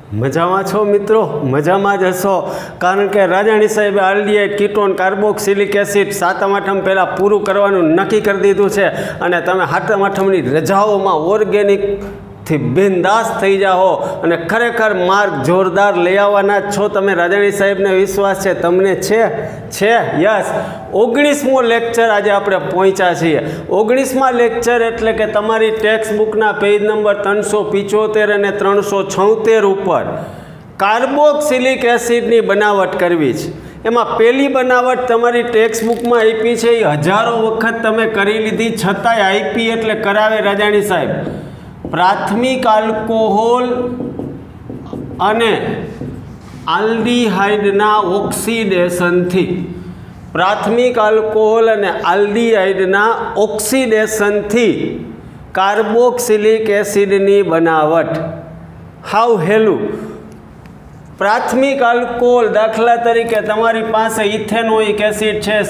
મજામાં છો મિત્રો? મજામાં જ હશો, કારણ કે રાજાણી સાહેબે આલ્ડીહાઇડ, કીટોન, કાર્બોક્સિલિક એસિડ સાતમ આઠમ પહેલાં પૂરું કરવાનું નક્કી કરી દીધું છે અને તમે સાતમ આઠમની રજાઓમાં ઓર્ગેનિકથી બિંદાસ થઈ જાઓ અને ખરેખર માર્ક જોરદાર લઈ આવવાના જ છો તમે. રાજાણી સાહેબને વિશ્વાસ છે, તમને છે યસ. 19મો લેક્ચર આજે આપણે પહોંચ્યા છીએ. 19મા લેક્ચર એટલે કે તમારી ટેક્સ્ટ બુકના પેજ નંબર 375 અને 376 ઉપર કાર્બોક્સિલિક એસિડની બનાવટ કરવી છે. એમાં પહેલી બનાવટ તમારી ટેક્સ્ટ બુકમાં આપી છે, એ હજારો વખત તમે કરી લીધી, છતાંય આપી એટલે કરાવે રાજાણી સાહેબ. પ્રાથમિક આલ્કોહોલ અને આલ્ડીહાઇડના ઓક્સિડેશનથી, પ્રાથમિક આલ્કોહોલ અને આલ્ડીહાઇડના ઓક્સિડેશનથી કાર્બોક્સિલિક એસિડની બનાવટ. હાવ હેલું. પ્રાથમિક આલ્કોહોલ, દાખલા તરીકે તમારી પાસે ઇથેનોઇક એસિડ છે,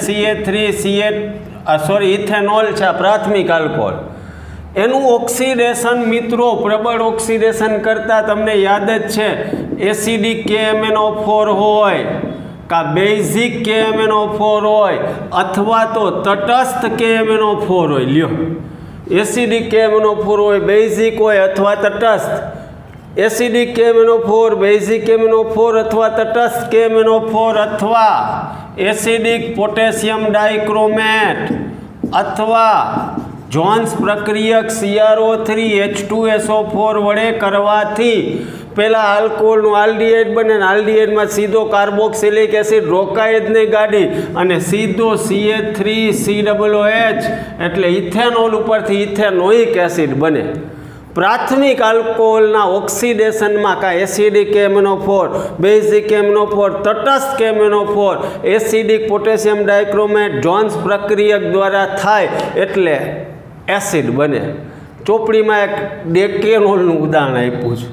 ઇથેનોલ છે, પ્રાથમિક આલ્કોહોલ. એનું ઓક્સિડેશન મિત્રો પ્રબળ ઓક્સિડેશન કરતાં તમને યાદ જ છે, એસિડિક KMnO4 હોય કા બેઝિક KMnO4 હોય અથવા તો તટસ્થ KMnO4 હોય. લ્યો, એસિડિક KMnO4 હોય, બેઝિક હોય અથવા તટસ્થ. એસિડિક KMnO4, બેઝિક KMnO4 અથવા તટસ્થ KMnO4 અથવા એસિડિક પોટેશિયમ ડાઇક્રોમેટ અથવા જોન્સ પ્રક્રિયક CrO3H2SO4 વડે કરવાથી પહેલાં આલ્કોહોલનું આલ્ડીહાઇડ બને અને આલ્ડીહાઇડમાં સીધો કાર્બોક્સિલિક એસિડ રોકાય જ નહીં ગાડી અને સીધો CH3COOH એટલે ઇથેનોલ ઉપરથી ઇથેનોઇક એસિડ બને. પ્રાથમિક આલ્કોહોલના ઓક્સિડેશનમાં કાં એસિડિક KMnO4, બેઝિક KMnO4, તટસ્થ KMnO4, એસિડિક પોટેશિયમ ડાઇક્રોમેટ જોન્સ પ્રક્રિયક દ્વારા થાય એટલે એસિડ બને. ચોપડીમાં એક ડેકેનોલનું ઉદાહરણ આપ્યું છે,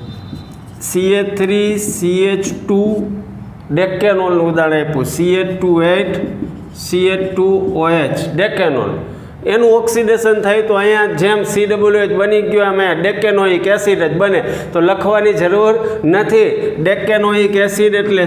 CH3CH2 ડેકેનોલનું ઉદાહરણ આપ્યું, CH2H ડેકેનોલ. એનું ઓક્સિડેશન થાય તો અહીંયા જેમ COOH બની ગયો એમ ડેકેનોઇક એસિડ જ બને, તો લખવાની જરૂર નથી. ડેકેનોઇક એસિડ એટલે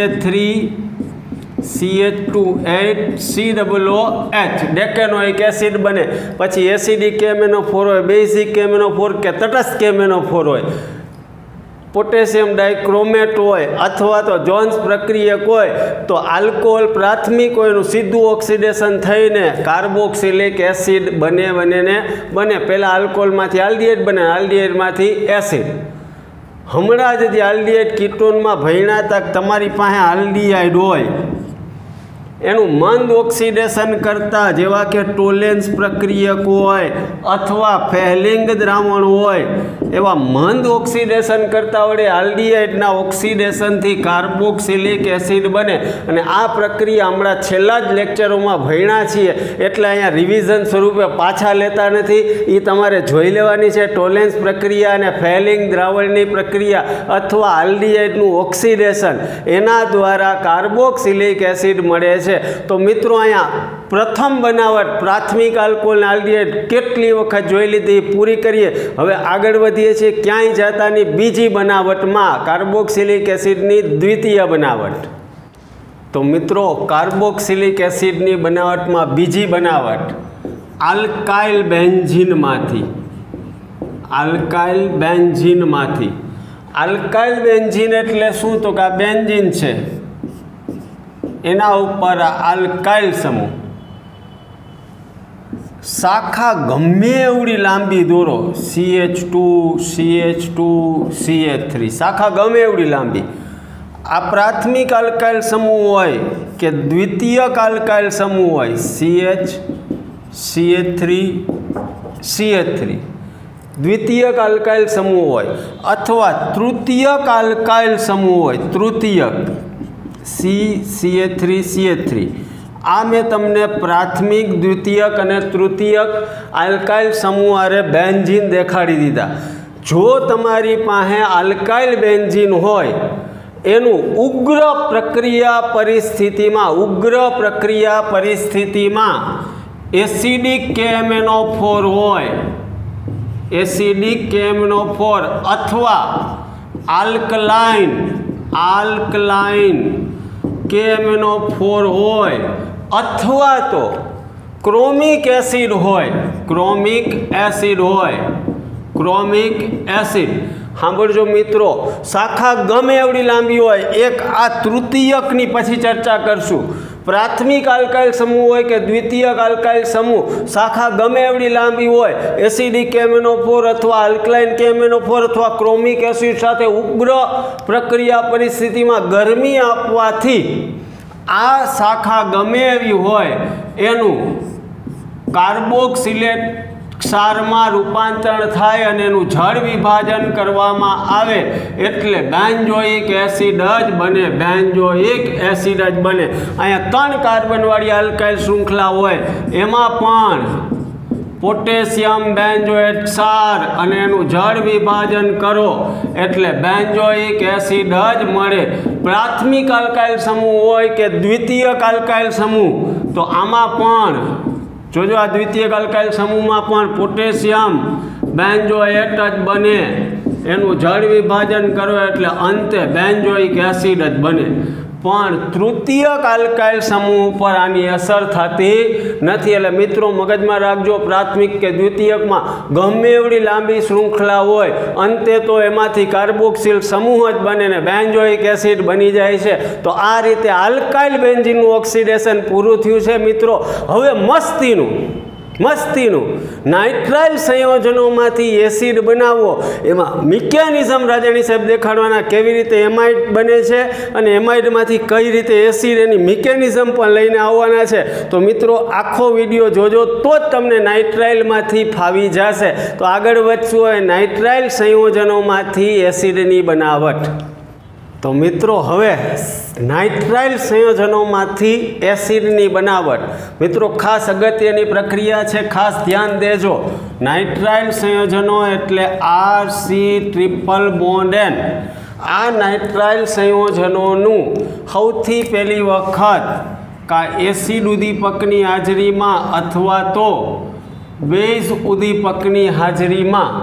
CH3CH2COOH ડેકેનોઇક એસિડ બને. પછી એસિડિક KMnO4 હોય, બેઝિક KMnO4 કે તટસ્થ KMnO4 હોય, પોટેશિયમ ડાઇક્રોમેટ હોય અથવા તો જોન્સ પ્રક્રિયક હોય, તો આલ્કોહોલ પ્રાથમિક હોય એનું સીધું ઓક્સિડેશન થઈને કાર્બોક્સિલિક એસિડ બને. પહેલાં આલ્કોહોલમાંથી આલ્ડીહાઇડ બને, આલ્ડીહાઇડમાંથી એસિડ. હમણાં જ જે આલ્ડીહાઇડ કીટોનમાં ભણ્યા હતા, તમારી પાસે આલ્ડીહાઇડ હોય એનું મંદ ઓક્સિડેશન કરતાં, જેવા કે ટોલેન્સ પ્રક્રિયક હોય અથવા ફેહલિંગ દ્રાવણ હોય, એવા મંદ ઓક્સિડેશન કરતાં વડે આલ્ડીહાઇડના ઓક્સિડેશનથી કાર્બોક્સિલિક એસિડ બને. અને આ પ્રક્રિયા હમણાં છેલ્લા જ લેક્ચરોમાં ભણ્યા છીએ એટલે અહીંયા રિવિઝન સ્વરૂપે પાછા લેતા નથી, એ તમારે જોઈ લેવાની છે. ટોલેન્સ પ્રક્રિયા અને ફેહલિંગ દ્રાવણની પ્રક્રિયા અથવા આલ્ડીહાઇડનું ઓક્સિડેશન, એના દ્વારા કાર્બોક્સિલિક એસિડ મળે છે. તો મિત્રો અહીંયા પ્રથમ બનાવટ પ્રાથમિક આલ્કોહોલ આલ્ડીહાઇડ કેટલી વખત જોઈ લીધી, પૂરી કરીએ. હવે આગળ વધીએ છીએ ક્યાંય જતાની બીજી બનાવટમાં, કાર્બોક્સિલિક એસિડની દ્વિતીય બનાવટ. તો મિત્રો કાર્બોક્સિલિક એસિડની બનાવટમાં બીજી બનાવટ આલ્કાઇલ બેન્ઝીનમાંથી. આલ્કાઇલ બેન્ઝીન એટલે શું? તો કે આ બેન્ઝીન છે, એના ઉપર આલ્કાઇલ સમૂહ, શાખા ગમે એવડી લાંબી દોરો, CH2CH3 શાખા ગમે એવડી લાંબી. આ પ્રાથમિક આલ્કાઇલ સમૂહ હોય કે દ્વિતીયક આલ્કાઇલ સમૂહ હોય, CH3 દ્વિતીયક આલ્કાઇલ સમૂહ હોય અથવા તૃતીયક આલ્કાઇલ સમૂહ હોય, તૃતીયક CH3 આ મેં તમને પ્રાથમિક, દ્વિતીયક અને તૃતીયક આલ્કાઇલ સમૂહ આરે બેન્ઝીન દેખાડી દીધા. જો તમારી પાસે આલ્કાઇલ બેન્ઝીન હોય એનું ઉગ્ર પ્રક્રિયા પરિસ્થિતિમાં એસિડિક KMnO4 હોય, એસિડિક KMnO4 અથવા આલ્કલાઇન KMnO4 હોય અથવા તો ક્રોમિક એસિડ સાંભળજો મિત્રો, શાખા ગમે એવડી લાંબી હોય, એક આ તૃતીયકની પછી ચર્ચા કરશું. પ્રાથમિક આલ્કાઇલ સમૂહ હોય કે દ્વિતીયક આલ્કાઇલ સમૂહ, શાખા ગમે એવડી લાંબી હોય, એસિડિક KMnO4 અથવા આલ્કલાઇન KMnO4 અથવા ક્રોમિક એસિડ સાથે ઉગ્ર પ્રક્રિયા પરિસ્થિતિમાં ગરમી આપવાથી આ શાખા ગમે એવી હોય એનું કાર્બોક્સિલેટ ક્ષારમાં રૂપાંતરણ થાય અને એનું જળ વિભાજન કરવામાં આવે એટલે બેન્ઝોઇક એસિડ જ બને. અહીંયા 3 કાર્બનવાળી આલ્કાઇલ શૃંખલા હોય, એમાં પણ પોટેશિયમ બેન્ઝોએટ ક્ષાર અને એનું જળ વિભાજન કરો એટલે બેન્ઝોઇક એસિડ જ મળે. પ્રાથમિક આલ્કાઇલ સમૂહ હોય કે દ્વિતીયક આલ્કાઇલ સમૂહ, તો આમાં પણ જોજો, આ દ્વિતીયક આલ્કાઇલ સમૂહમાં પણ પોટેશિયમ બેન્ઝોએટ જ બને, એનું જળ વિભાજન કરો એટલે અંતે બેન્ઝોઇક એસિડ જ બને. પણ તૃતીયક આલ્કાઇલ સમૂહ ઉપર આની અસર થતી નથી. એટલે મિત્રો મગજમાં રાખજો, પ્રાથમિક કે દ્વિતીયકમાં ગમે એવડી લાંબી શૃંખલા હોય, અંતે તો એમાંથી કાર્બોક્સિલ સમૂહ જ બને ને બેન્ઝોઇક એસિડ બની જાય છે. તો આ રીતે આલ્કાઇલ બેન્ઝીનનું ઓક્સિડેશન પૂરું થયું છે મિત્રો. હવે મસ્તીનું નાઇટ્રાઇલ સંયોજનોમાંથી એસિડ બનાવવો, એમાં મિકેનિઝમ રાજાણી સાહેબ દેખાડવાના, કેવી રીતે એમાઇડ બને છે અને એમાઇડમાંથી કઈ રીતે એસિડ, એની મિકેનિઝમ પણ લઈને આવવાના છે. તો મિત્રો આખો વિડીયો જોજો તો જ તમને નાઇટ્રાઇલમાંથી ફાવી જશે. તો આગળ વધશું હોય નાઇટ્રાઇલ સંયોજનોમાંથી એસિડની બનાવટ. તો મિત્રો હવે નાઇટ્રાઇલ સંયોજનોમાંથી એસિડની બનાવટ, મિત્રો ખાસ અગત્યની પ્રક્રિયા છે, ખાસ ધ્યાન દેજો. નાઇટ્રાઇલ સંયોજનો એટલે RC≡N. આ નાઇટ્રાઇલ સંયોજનોનું સૌથી પહેલી વખત એસિડ ઉદ્દીપકની હાજરીમાં અથવા તો બેઝ ઉદ્દીપકની હાજરીમાં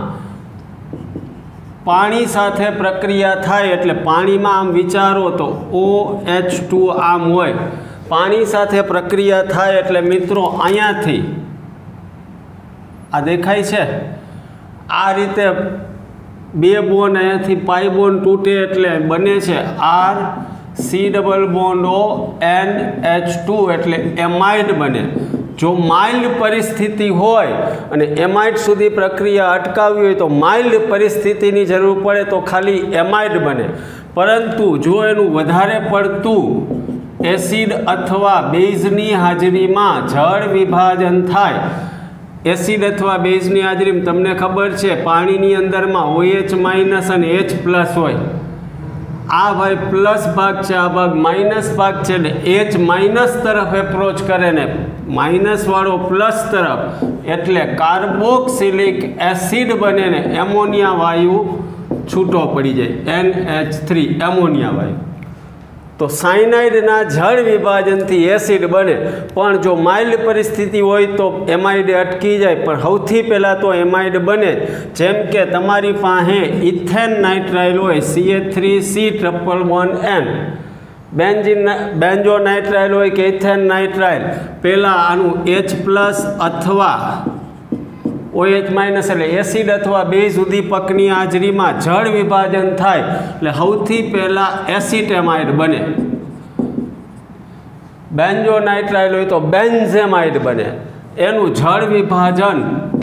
પાણી સાથે પ્રક્રિયા થાય, એટલે પાણીમાં આમ વિચારો તો OH2 આમ હોય, પાણી સાથે પ્રક્રિયા થાય એટલે મિત્રો અહીંયાથી આ દેખાય છે, આ રીતે 2 બોન્ડ અહીંયાથી પાઈ બોન્ડ તૂટે એટલે બને છે RC≡ONH2 એટલે એમાઇડ બને. જો માઇલ્ડ પરિસ્થિતિ હોય અને એમાઇડ સુધી પ્રક્રિયા અટકાવવી હોય તો માઇલ્ડ પરિસ્થિતિની જરૂર પડે તો ખાલી એમાઇડ બને. પરંતુ જો એનું વધારે પડતું એસિડ અથવા બેઝની હાજરીમાં જળ વિભાજન થાય, એસિડ અથવા બેઝની હાજરીમાં તમને ખબર છે પાણીની અંદરમાં OH- અને H+ હોય, આ ભાઈ પ્લસ ભાગ છે, આ ભાગ માઇનસ ભાગ છે ને H- તરફ એપ્રોચ કરે ને માઇનસ વાળો પ્લસ તરફ, એટલે કાર્બોક્સિલિક એસિડ બને ને એમોનિયા વાયુ છૂટો પડી જાય, NH3 એમોનિયા વાયુ. તો સાયનાઇડના જળ વિભાજનથી એસિડ બને. પણ જો માઇલ્ડ પરિસ્થિતિ હોય તો એમાઇડ અટકી જાય, પણ સૌથી પહેલાં તો એમાઇડ બને. જેમ કે તમારી પાસે ઇથેન નાઇટ્રાઇલ હોય CH3C111N, બેન્ઝો નાઇટ્રાઇલ હોય કે ઇથેન નાઇટ્રાઇલ, પહેલાં આનું H+ અથવા OH- એટલે એસિડ અથવા બેઝ ઉદ્દીપકની હાજરીમાં જળ વિભાજન થાય એટલે સૌથી પહેલાં એસિટેમાઇડ બને. બેન્ઝો નાઇટ્રાઇલ હોય તો બેન્ઝેમાઇડ બને. એનું જળ વિભાજન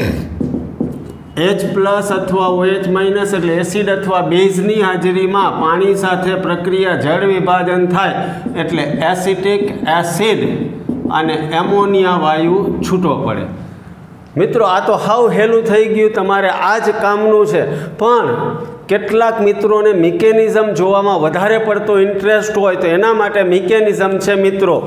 H+ અથવા OH- એટલે એસિડ અથવા બેઝની હાજરીમાં પાણી સાથે પ્રક્રિયા જળ વિભાજન થાય એટલે એસિટિક એસિડ અને એમોનિયા વાયુ છૂટો પડે. મિત્રો આ તો હાવ હેલું થઈ ગયું, તમારે આ જ કામનું છે. પણ કેટલાક મિત્રોને મિકેનિઝમ જોવામાં વધારે પડતો ઇન્ટરેસ્ટ હોય તો એના માટે મિકેનિઝમ છે મિત્રો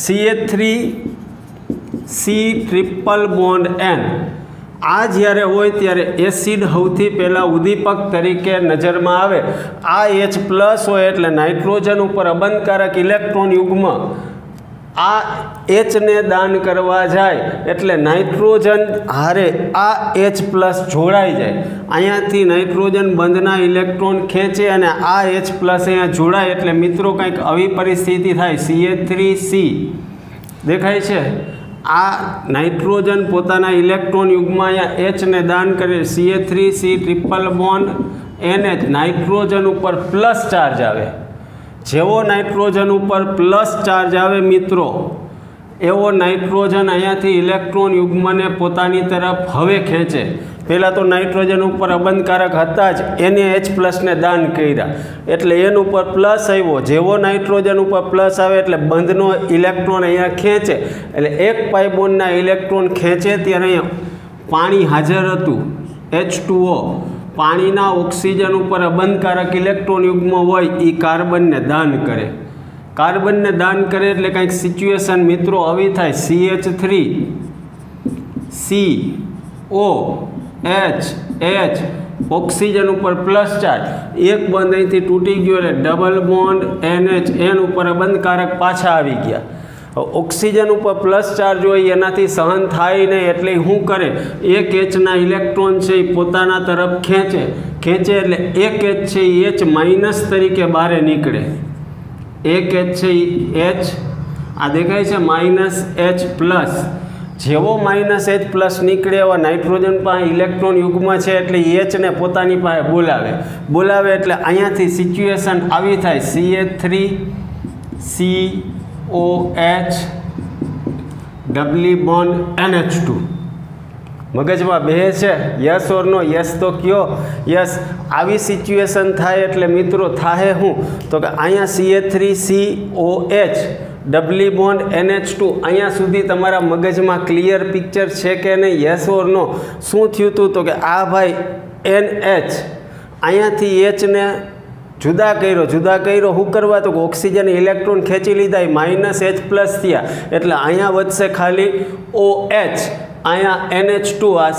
CH3C≡N. આ જ્યારે હોય ત્યારે એસિડ સૌથી પહેલાં ઉદ્દીપક તરીકે નજરમાં આવે. આ H+ હોય એટલે નાઇટ્રોજન ઉપર અબંધકારક ઇલેક્ટ્રોન યુગ્મ આ H ને દાન કરવા જાય એટલે નાઇટ્રોજન હારે આ H પ્લસ જોડાઈ જાય, અહીંયાથી નાઇટ્રોજન બંધના ઇલેક્ટ્રોન ખેંચે અને આ H પ્લસ અહીંયા જોડાય એટલે મિત્રો કંઈક આવી પરિસ્થિતિ થાય, CH3C દેખાય છે। આ નાઇટ્રોજન પોતાના ઇલેક્ટ્રોન યુગમાં અહીંયા H ને દાન કરે, CH3C triple bond NH, nitrogen ઉપર પ્લસ ચાર્જ આવે। જેવો નાઇટ્રોજન ઉપર પ્લસ ચાર્જ આવે મિત્રો એવો નાઇટ્રોજન અહીંયાથી ઇલેક્ટ્રોન યુગ્મને પોતાની તરફ હવે ખેંચે। પહેલાં તો નાઇટ્રોજન ઉપર અબંધકારક હતા જ, એને H પ્લસને દાન કર્યા એટલે એન ઉપર પ્લસ આવ્યો। જેવો નાઇટ્રોજન ઉપર પ્લસ આવે એટલે બંધનો ઇલેક્ટ્રોન અહીંયા ખેંચે એટલે એક પાઈ બોન્ડના ઇલેક્ટ્રોન ખેંચે ત્યારે અહીંયા પાણી હાજર હતું H2O, પાણીના ઓક્સિજન ઉપર અબંધકારક ઇલેક્ટ્રોન યુગ્મ હોય એ કાર્બનને દાન કરે। કાર્બનને દાન કરે એટલે કંઈક સિચ્યુએશન મિત્રો આવી થાય, CH3COH ઓક્સિજન ઉપર પ્લસ ચાર્જ, એક બંધ અહીંથી તૂટી ગયો એટલે ડબલ બોન્ડ NH, એન ઉપર અબંધકારક પાછા આવી ગયા। ઓક્સિજન ઉપર પ્લસ ચાર્જ હોય એનાથી સહન થાય નહીં એટલે શું કરે, એક Hના ઇલેક્ટ્રોન છે એ પોતાના તરફ ખેંચે એટલે એક H છે એ H માઇનસ તરીકે બહાર નીકળે, એક H છે એ H આ દેખાય છે માઇનસ H પ્લસ। જેવો માઇનસ H પ્લસ નીકળે એવા નાઇટ્રોજન પાસે ઇલેક્ટ્રોન યુગમાં છે એટલે Hને પોતાની પાસે બોલાવે એટલે અહીંયાથી સિચ્યુએશન આવી થાય, CH3COH ડબલી બોન્ડ NH2 મગજમાં બે છે, યસ ઓર નો? યસ તો કયો, યસ। આવી સિચ્યુએશન થાય એટલે મિત્રો થાય શું તો કે અહીંયા CH3COH ડબલી બોન્ડ NH2 અહીંયા સુધી તમારા મગજમાં ક્લિયર પિક્ચર છે કે નહીં, યસ ઓર નો? શું થયું હતું તો કે આ ભાઈ NH અહીંયાથી Hને જુદા કર્યો શું કરવા તો ઓક્સિજન ઇલેક્ટ્રોન ખેંચી લીધા, માઇનસ H પ્લસ થયા એટલે અહીંયા વધશે ખાલી OH, અહીંયા NH2, આ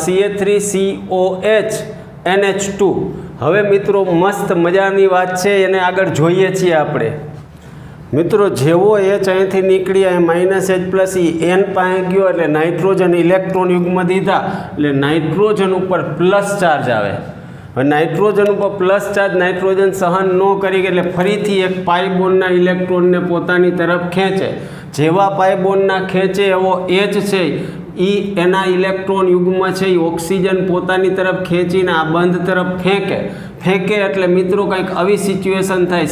CH3COH NH2। હવે મિત્રો મસ્ત મજાની વાત છે, એને આગળ જોઈએ છીએ આપણે। મિત્રો જેવો H અહીંથી નીકળી અહીં માઇનસ H પ્લસ એન પાસે ગયો એટલે નાઇટ્રોજન ઇલેક્ટ્રોન યુગ્મ દીધા એટલે નાઇટ્રોજન ઉપર પ્લસ ચાર્જ આવે। નાઇટ્રોજન ઉપર પ્લસ ચાર્જ નાઇટ્રોજન સહન ન કરી એટલે ફરીથી એક પાઈ બોન્ડના ઇલેક્ટ્રોનને પોતાની તરફ ખેંચે। જેવા પાઈ બોન્ડના ખેંચે એવો H છે એ એના ઇલેક્ટ્રોન યુગ્મ છે એ ઓક્સિજન પોતાની તરફ ખેંચીને આ બંધ તરફ ફેંકે એટલે મિત્રો કંઈક આવી સિચ્યુએશન થાય,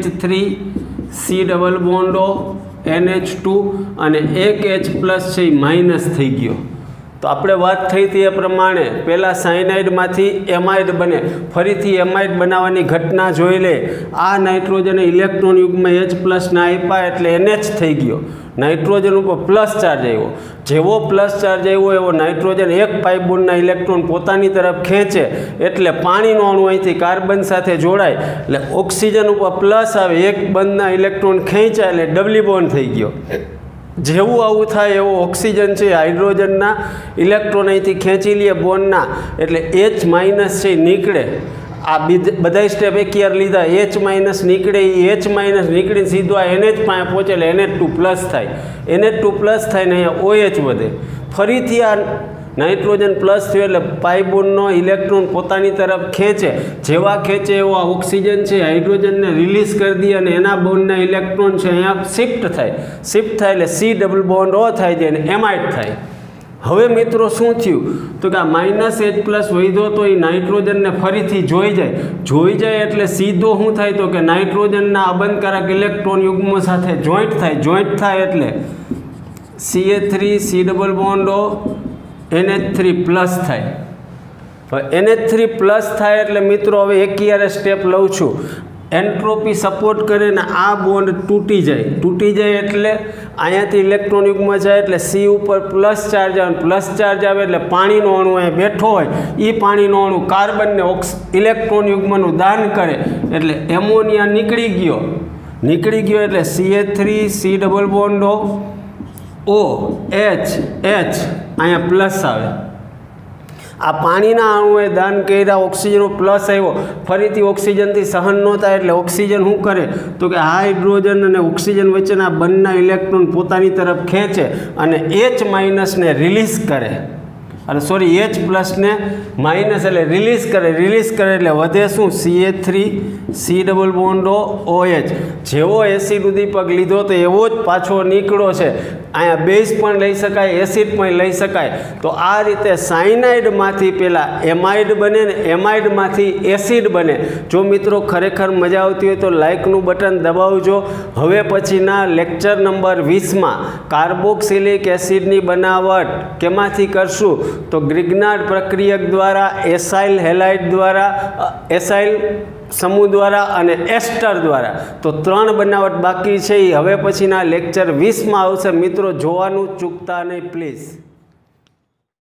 CH3C ડબલ બોન્ડો NH2 અને એક H પ્લસ છે એ માઇનસ થઈ ગયો। તો આપણે વાત થઈ હતી એ પ્રમાણે પહેલાં સાયનાઇડમાંથી એમાઇડ બને, ફરીથી એમાઇડ બનાવવાની ઘટના જોઈ લે। આ નાઇટ્રોજન ઇલેક્ટ્રોન યુગમાં H પ્લસના આપ્યા એટલે NH થઈ ગયો, નાઇટ્રોજન ઉપર પ્લસ ચાર્જ આવ્યો। જેવો પ્લસ ચાર્જ આવ્યો એવો નાઇટ્રોજન એક પાઈ બોન્ડના ઇલેક્ટ્રોન પોતાની તરફ ખેંચે એટલે પાણીનો અણુ અહીંથી કાર્બન સાથે જોડાય એટલે ઓક્સિજન ઉપર પ્લસ આવે, એક બંધના ઇલેક્ટ્રોન ખેંચાય એટલે ડબલી બોન્ડ થઈ ગયો। જેવું આવું થાય એવો ઓક્સિજન છે હાઇડ્રોજનના ઇલેક્ટ્રોન અહીંથી ખેંચી લે બોન્ડના એટલે H માઇનસ છે નીકળે। આ બધા સ્ટેપ એકવાર લીધા, H માઇનસ નીકળે એ H માઇનસ નીકળીને સીધું આ NH પાસે પહોંચે એટલે NH2 પ્લસ થાય, NH2 પ્લસ થાય ને અહીંયા OH વધે। ફરીથી આ નાઇટ્રોજન પ્લસ થયો એટલે પાઈ બોન્ડનો ઇલેક્ટ્રોન પોતાની તરફ ખેંચે, જેવા ખેંચે એવો આ ઓક્સિજન છે હાઇડ્રોજનને રિલીઝ કરી દે અને એના બોન્ડના ઇલેક્ટ્રોન છે અહીંયા શિફ્ટ થાય એટલે C ડબલ બોન્ડ O થાય છે અને એમાઇડ થાય। હવે મિત્રો શું થયું તો કે આ માઇનસ H પ્લસ વધ્યો તો એ નાઇટ્રોજનને ફરીથી જોઈ જાય એટલે સીધો શું થાય તો કે નાઇટ્રોજનના અબંધકારક ઇલેક્ટ્રોન યુગ્મ સાથે જોઈન્ટ થાય એટલે CH3C double bond O NH3 plus થાય। હવે NH3 પ્લસ થાય એટલે મિત્રો હવે એકયારે સ્ટેપ લઉં છું, એન્ટ્રોપી સપોર્ટ કરે ને આ બોન્ડ તૂટી જાય એટલે અહીંયાથી ઇલેક્ટ્રોન યુગ્મ જાય એટલે C ઉપર પ્લસ ચાર્જ આવે એટલે પાણીનો અણુ અહીંયા બેઠો હોય એ પાણીનો અણુ કાર્બનને ઇલેક્ટ્રોન યુગ્મનું દાન કરે એટલે એમોનિયા નીકળી ગયો એટલે CH3C ડબલ બોન્ડ OH અહીંયા પ્લસ આવે। આ પાણીના અણુએ દાન કર્યા, ઓક્સિજનનો પ્લસ આવ્યો, ફરીથી ઓક્સિજનથી સહન ન થાય એટલે ઓક્સિજન શું કરે તો કે હાઇડ્રોજન અને ઓક્સિજન વચ્ચેના બંનેના ઇલેક્ટ્રોન પોતાની તરફ ખેંચે અને H માઇનસને રિલીઝ કરે, અને સોરી H પ્લસને માઇનસ એટલે રિલીઝ કરે એટલે વધે શું CH3 ડબલ બોન્ડ OH. જેવો એસિડ ઉદ્દીપક લીધો તો એવો જ પાછો નીકળો છે. અહીંયા બેઝ પણ લઈ શકાય, એસિડ પણ લઈ શકાય. તો આ રીતે સાયનાઇડમાંથી પહેલાં એમાઇડ બને ને એમાઇડમાંથી એસિડ બને. જો મિત્રો ખરેખર મજા આવતી હોય તો લાઇકનું બટન દબાવજો. હવે પછીના લેક્ચર નંબર 20માં કાર્બોક્સિલિક એસિડની બનાવટ કેમાંથી કરશું તો ગ્રિગ્નાર્ડ પ્રક્રિયક દ્વારા, એસાઇલ હેલાઇડ દ્વારા, એસાઇલ સમૂહ દ્વારા અને એસ્ટર દ્વારા. તો 3 બનાવટ બાકી છે. એ હવે પછીના લેક્ચર 20માં આવશે. મિત્રો જોવાનું ચૂકતા નહીં પ્લીઝ.